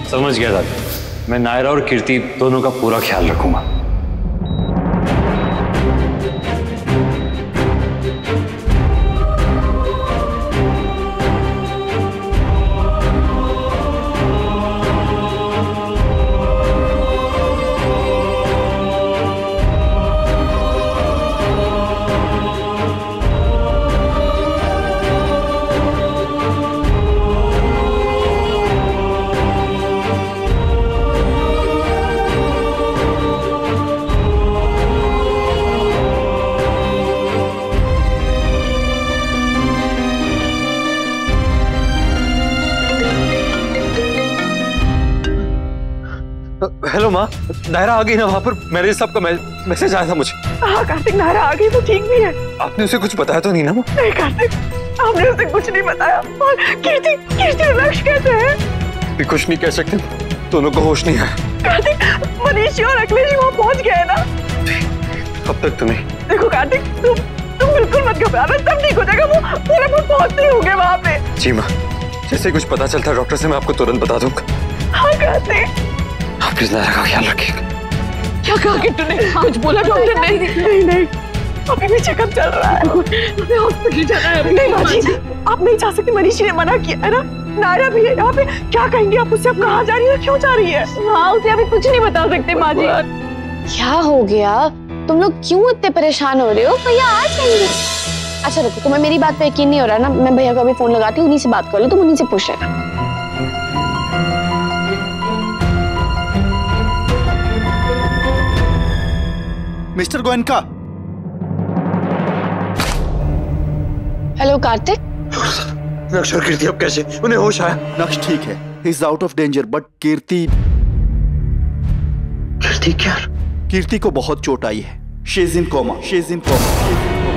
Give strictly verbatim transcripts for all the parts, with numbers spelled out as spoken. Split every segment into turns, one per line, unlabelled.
समझ गया दादी, मैं नायरा और कीर्ति दोनों का पूरा ख्याल रखूंगा।
हेलो माँ, नायरा आ गई ना वहाँ पर? मैरिज साहब का मैसेज आया था मुझे।
हाँ कार्तिक, नायरा आ गई, वो ठीक भी है।
आपने उसे कुछ बताया तो नहीं ना माँ?
नहीं कार्तिक, आपने उसे कुछ नहीं बताया। और कीर्ति, कीर्ति और लक्ष्य कैसे हैं?
भी कुछ नहीं कह सकते, दोनों को होश नहीं है।
कार्तिक, मनीषी और अखिलेश वहाँ पहुँच गए ना?
कब तक तुम्हें?
देखो कार्तिक, तुम तुम बिल्कुल मत घबराना, सब ठीक हो जाएगा। वो पूरे पूरे पहुँचते होंगे वहाँ पे।
जी माँ, जैसे कुछ पता चलता है डॉक्टर से मैं आपको तुरंत बता दूंगा।
हाँ कार्तिक,
आप प्लीज नायरा का ख्याल रखिएगा।
क्या कहा किट्टू ने? कुछ बोला डॉक्टर ने? नहीं नहीं, अभी भी चेकअप चल रहा है। हमें हॉस्पिटल जाना है। नहीं बाजी, आप नहीं जा सकती, मनीषी ने मना किया है ना। नायरा भी है यहाँ पे, क्या कहेंगे आप उससे? आप कहाँ जा रही है, क्यों जा रही है? हाँ, उसे अभी कुछ नहीं बता सकते माँ जी।
क्या हो गया? तुम लोग क्यों इतने परेशान हो रहे हो? भैया आ जाएंगे। अच्छा रुको, तुम्हें मेरी बात पे यकीन नहीं हो रहा ना? मैं भैया को अभी फोन लगाती हूँ, उन्हीं से बात कर लो, तुम उन्हीं से पूछ लेना।
मिस्टर गोयनका।
हेलो कार्तिक।
नक्श और कीर्ति अब कैसे? उन्हें होश आया?
नक्श ठीक है, he is out of danger, but Kirti
Kirti क्या?
कीर्ति को बहुत चोट आई है। She is in coma, she is in coma.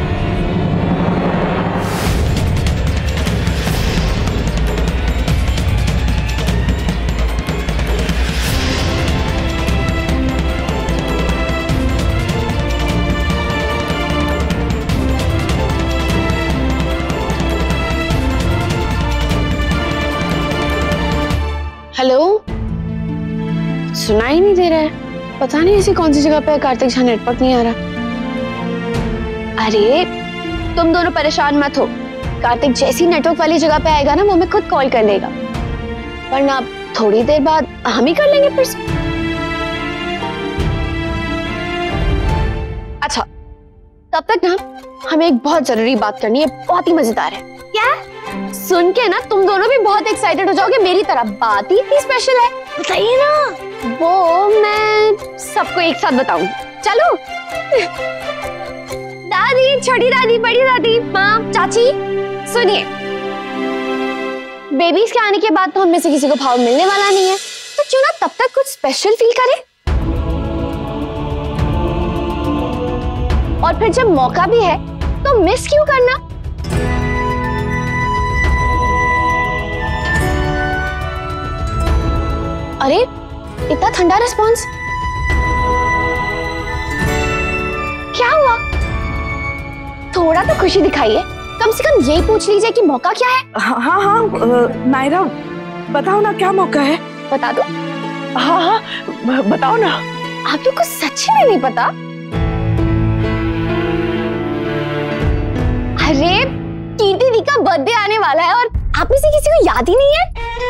Hello, सुनाई नहीं दे रहा है। पता नहीं ऐसी कौन सी जगह पे है कार्तिक जहाँ नेटवर्क नहीं आ रहा। अरे तुम दोनों परेशान मत हो, कार्तिक जैसी नेटवर्क वाली जगह पे आएगा ना, वो हमें खुद कॉल कर लेगा, वरना थोड़ी देर बाद हम ही कर लेंगे फिर से। अच्छा, तब तक ना हमें एक बहुत जरूरी बात करनी है, बहुत ही मजेदार है। क्या? सुन के ना तुम दोनों भी बहुत एक्साइटेड हो जाओगे मेरी तरह। बात ही इतनी स्पेशल है, बताइए ना। वो मैं सबको एक साथ बताऊंगी। चलो दादी, छोटी दादी, बड़ी दादी, माँ, चाची, सुनिए। बेबीज के आने के बाद तो हम में से किसी को भाव मिलने वाला नहीं है, तो क्यों ना तब तक कुछ स्पेशल फील करें। और फिर जब मौका भी है तो मिस क्यों करना। अरे इतना ठंडा रिस्पॉन्स, क्या हुआ? थोड़ा तो खुशी दिखाइए, कम से कम यही पूछ लीजिए कि मौका क्या है।
हाँ हाँ हाँ नायरा, बताओ ना क्या मौका है।
बता दो।
हाँ हाँ बताओ ना।
आप लोग को सच्ची में नहीं पता? अरे कीर्ति दी का बर्थडे आने वाला है और आप में से किसी को याद ही नहीं है?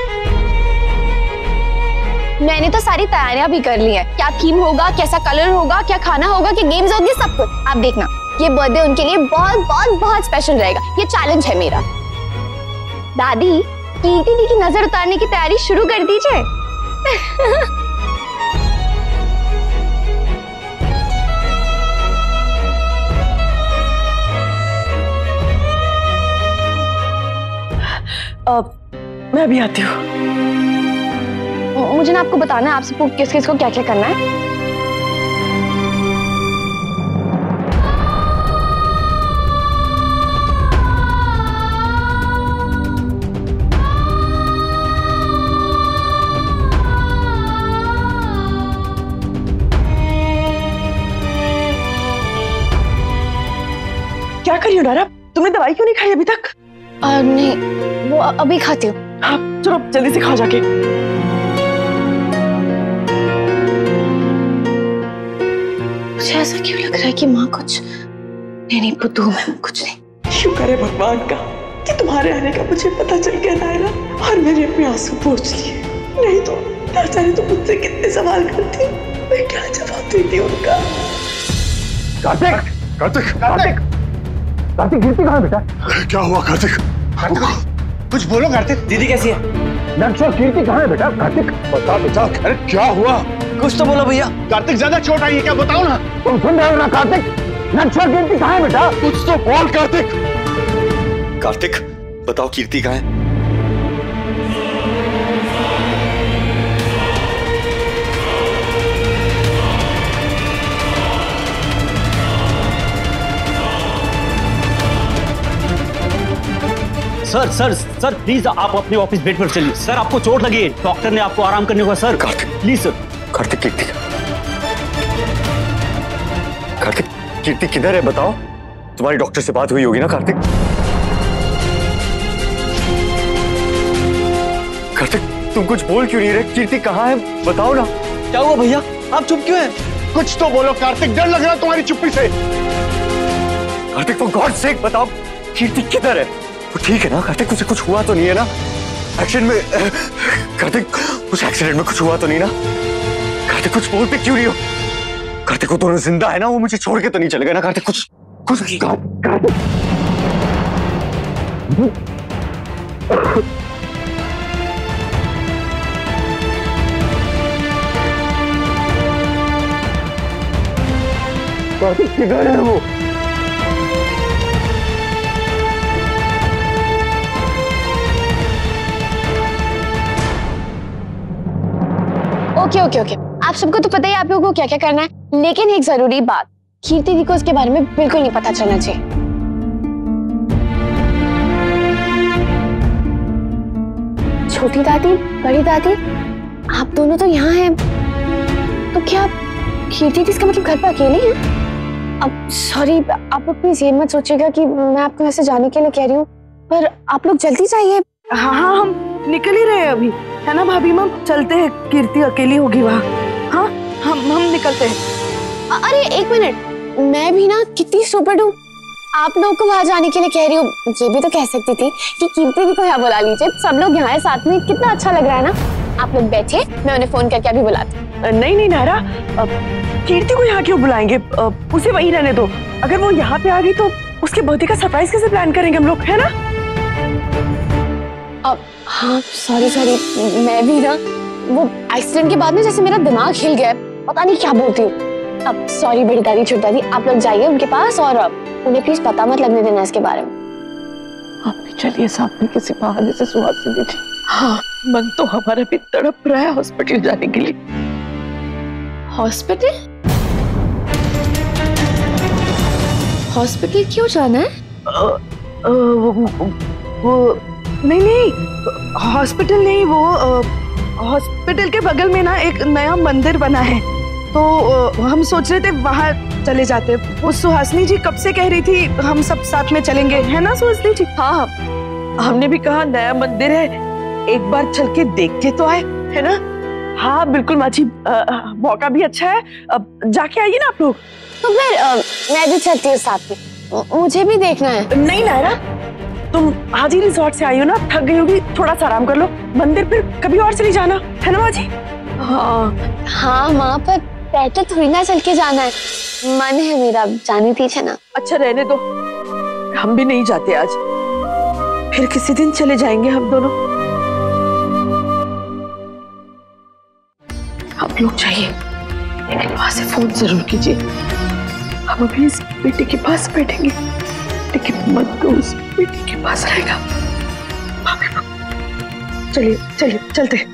मैंने तो सारी तैयारियां भी कर ली है, क्या थीम होगा, कैसा कलर होगा, क्या खाना होगा, क्या गेम्स होंगे, सब कुछ। आप देखना, ये बर्थडे उनके लिए बहुत बहुत बहुत स्पेशल रहेगा। ये चैलेंज है मेरा। दादी, कीर्ति दी की नजर उतारने की तैयारी शुरू कर दीजिए।
अब मैं भी आती हूँ।
मुझे ना आपको बताना है आपसे किस किस को क्या क्या करना है।
क्या कर रही हो नायरा? तुमने दवाई क्यों नहीं खाई अभी तक?
आ, नहीं, वो अभी खाती हूँ।
हाँ चलो जल्दी से खाओ जाके।
मुझे ऐसा क्यों लग रहा है कि माँ कुछ नहीं नहीं पुतू मैं कुछ नहीं।
शुक्र है भगवान का कि तुम्हारे आने का मुझे पता चल गया नायरा, और मैंने अपने आंसू पोंछ लिए। नहीं तो ना जाने तो मुझसे कितने सवाल करती, मैं क्या जवाब देती उनका।
कार्तिक कार्तिक कार्तिक कार्तिक कीर्ति कहाँ है बेटा?
क्या हुआ कार्तिक? कुछ बोलो कार्तिक।
दीदी कैसी है? नक्शा कीर्ति कहाँ है बेटा? कार्तिक बता बेटा।
अरे क्या हुआ?
कुछ तो बोलो भैया।
कार्तिक ज्यादा चोट आई है क्या? बताओ ना।
तुम सुन रहे हो ना कार्तिक? नक्शा कीर्ति कहाँ है बेटा?
कुछ तो बोल कार्तिक।
कार्तिक बताओ कीर्ति कहाँ है?
सर सर सर प्लीज आप अपने ऑफिस बेड पर चलिए। सर आपको चोट लगी है, डॉक्टर ने आपको आराम करने को। Sir
Kartik
please sir.
Kartik Kirti Kartik Kirti किधर है बताओ? तुम्हारी डॉक्टर से बात हुई होगी ना कार्तिक? कार्तिक तुम कुछ बोल क्यों नहीं रहे? कीर्ति कहाँ है बताओ ना।
क्या हुआ भैया, आप चुप क्यों हैं?
कुछ तो बोलो कार्तिक, डर लग रहा है तुम्हारी चुप्पी से।
कार्तिक फॉर गॉड सेक बताओ कीर्ति किधर है? वो ठीक है ना कार्तिक? उसे कुछ हुआ तो नहीं है ना? एक्सीडेंट में कार्तिक उस एक्सीडेंट में कुछ हुआ तो नहीं ना? कार्तिक कुछ बोलते क्यों नहीं हो? कार्तिक वो दोनों जिंदा है ना? वो मुझे छोड़ के तो नहीं चले गए ना? कार्तिक कुछ कुछ कार्तिक कार्तिक किधर है वो?
ओके ओके ओके आप सबको तो पता ही आप लोगों को क्या क्या करना है, लेकिन एक जरूरी बात, कीर्ति दी को उसके बारे में बिल्कुल नहीं पता चलना चाहिए। छोटी दादी बड़ी दादी आप दोनों तो यहाँ हैं, तो क्या कीर्ति दी इसका मतलब घर पर अकेली है? अब सॉरी आप लोग प्लीज ये मत सोचिएगा कि मैं आपको ऐसे जाने के लिए कह रही हूँ, पर आप लोग जल्दी जाइए।
हाँ हाँ हम निकल ही रहे हैं अभी, है ना भाभी? मम चलते हैं, कीर्ति अकेली होगी वहाँ। हाँ हम हम निकलते हैं।
अरे एक मिनट, मैं भी ना कितनी स्टूपिड हूँ, आप लोग को वहाँ जाने के लिए कह रही हूँ। ये भी तो कह सकती थी कि कीर्ति दी को यहाँ बुला लीजिए, सब लोग यहाँ है साथ में, कितना अच्छा लग रहा है ना। आप लोग बैठे, मैं उन्हें फोन करके अभी बुलाती हूँ।
नहीं नहीं नायरा, कीर्ति को यहाँ क्यों बुलाएंगे? उसे वहीं रहने दो। अगर वो यहाँ पे आ गई तो उसके बर्थडे का सरप्राइज कैसे प्लान करेंगे हम लोग, है ना?
अब हाँ सॉरी सॉरी, मैं भी ना वो एक्सीडेंट के बाद में जैसे मेरा दिमाग हिल गया, पता नहीं क्या बोलती हूँ। अब सॉरी बड़ी दादी छोटी दादी, आप लोग जाइए उनके पास और उन्हें प्लीज पता मत लगने देना इसके बारे में।
आप भी चलिए साथ में, किसी बहाने से सुहास से दीजिए। हाँ मन तो हमारा भी तड़प रहा है हॉस्पिटल जाने के लिए।
हॉस्पिटल? हॉस्पिटल क्यों जाना है?
आ, आ, वो, वो नहीं नहीं हॉस्पिटल नहीं, वो हॉस्पिटल के बगल में ना एक नया मंदिर बना है, तो आ, हम सोच रहे थे वहां चले जाते। वो सुहासनी जी कब से कह रही थी हम सब साथ में चलेंगे, है ना सुहासनी जी? हाँ हमने भी कहा नया मंदिर है, एक बार चल के देख के तो आए, है ना? हाँ बिल्कुल माँ जी, मौका भी अच्छा है, अब जाके आइए ना आप लोग।
तो फिर आ, मैं भी चलती हूँ साथ में, मुझे भी देखना है।
नहीं नायरा, तुम आज ही रिजॉर्ट से आई हो ना, थक गई होगी, थोड़ा सा आराम कर लो, मंदिर फिर कभी और चली जाना, है ना माँ जी?
हाँ हाँ माँ, पर पैदल थोड़ी ना चल के जाना है, मन है मेरा, जाने दीजिए ना।
अच्छा रहने दो, हम भी नहीं जाते आज, फिर किसी दिन चले जाएंगे हम दोनों। आप लोग चाहिए लेकिन वहां से फोन जरूर कीजिए, हम अभी इस बेटे के पास बैठेंगे, लेकिन मन तो उस बेटे के पास रहेगा। चलिए चलिए चलते।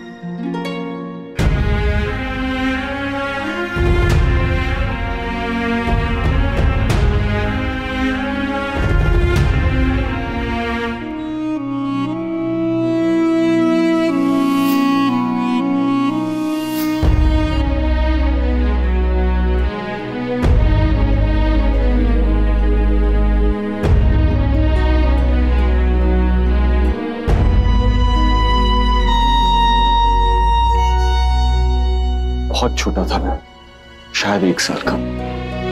बहुत छोटा था मैं, शायद एक साल का।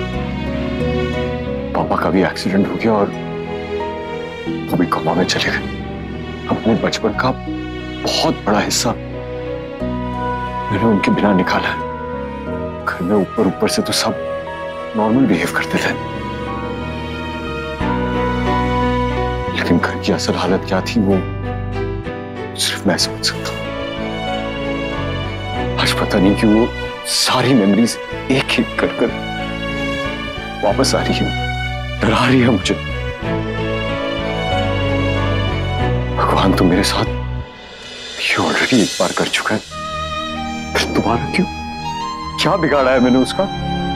पापा का भी एक्सीडेंट हो गया और वो भी कोमा में चले गए। अपने बचपन का बहुत बड़ा हिस्सा मैंने उनके बिना निकाला है। घर में ऊपर ऊपर से तो सब नॉर्मल बिहेव करते थे, लेकिन घर की असल हालत क्या थी वो सिर्फ मैं समझ सकता हूं। आज पता नहीं क्यों वो सारी मेमोरीज एक एक कर कर वापस आ रही है, डरा रही है मुझे। भगवान तो मेरे साथ ये ऑलरेडी एक बार कर चुका है, फिर दोबारा क्यों? क्या बिगाड़ा है मैंने उसका?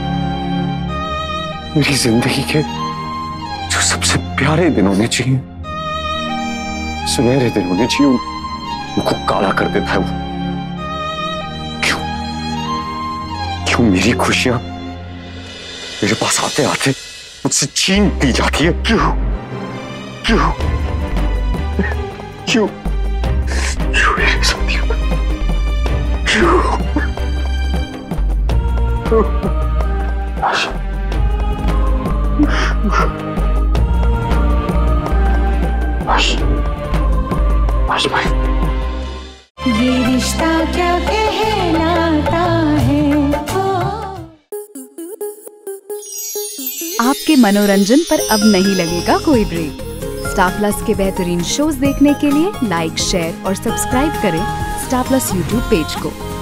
मेरी जिंदगी के जो सबसे प्यारे दिन होने चाहिए, सुनहरे दिन होने चाहिए, उनको काला कर देता है वो। क्यों क्यों मेरी खुशियां मेरे पास आते आते मुझसे छीन दी जाती है? क्यों क्यों क्यों क्यों मेरे साथ क्यों क्यों?
ये रिश्ता क्या कहलाता है।
आपके मनोरंजन पर अब नहीं लगेगा कोई ब्रेक। स्टार प्लस के बेहतरीन शोज देखने के लिए लाइक, शेयर और सब्सक्राइब करें स्टार प्लस यूट्यूब पेज को।